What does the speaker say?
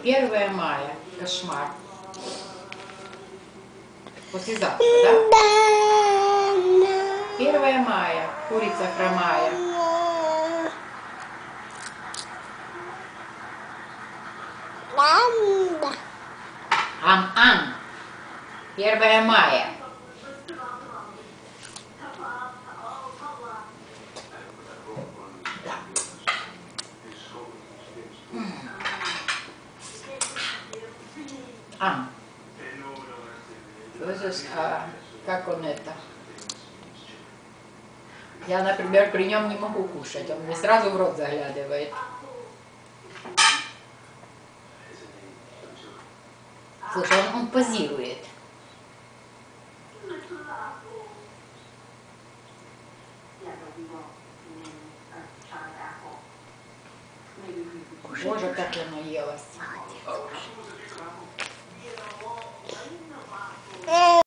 1 мая. Кошмар. Послезавтра, да? 1 мая. Курица хромая. Ам-ам. 1 мая. Ам. Слышишь, как он это? Я, например, при нем не могу кушать, он мне сразу в рот заглядывает. Слушай, он позирует. Боже, как я наелась.